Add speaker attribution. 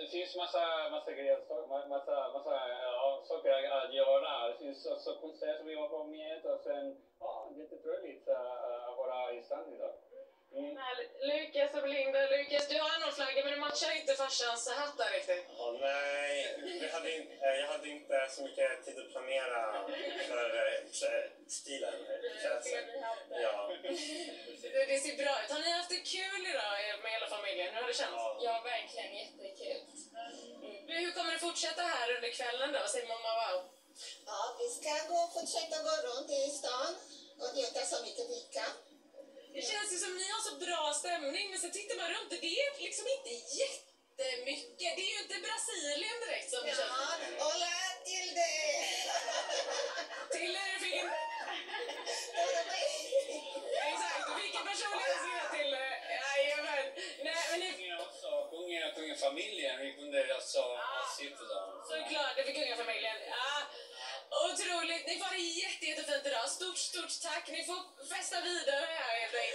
Speaker 1: det finns massa grejer, massa saker att göra. Det finns också konserter som vi var på med och sen, jättetrevligt att vara i stan idag.
Speaker 2: Lukas och Belinda. Lukas, du har annorflagga men du matchar inte farsans hattar riktigt.
Speaker 3: Nej, jag hade inte så mycket tid att planera för stilen. Ja.
Speaker 2: Det ser bra ut. Har ni haft det kul idag med hela familjen? Hur har det känts?
Speaker 4: Ja, verkligen jättekul.
Speaker 2: Hur kommer det fortsätta här under kvällen då? Säger mamma wow.
Speaker 5: Ja, vi ska fortsätta gå runt i stan och njuta så mycket fika.
Speaker 2: Det känns ju som ni har så bra stämning, men så tittar man runt och det är liksom inte jättemycket. Det är ju inte Brasilien direkt som vi känner.
Speaker 5: Ja, hola till det!
Speaker 2: Till er fick en... Exakt, du fick en personlig hälsning till... Jajamän. Nej, men ni...
Speaker 1: Också kungafamiljen, vi kunde alltså sitta där.
Speaker 2: Såklart, det fick kungafamiljen. Otroligt, ni får det jättefint idag. Stort tack. Ni får festa vidare här helt enkelt.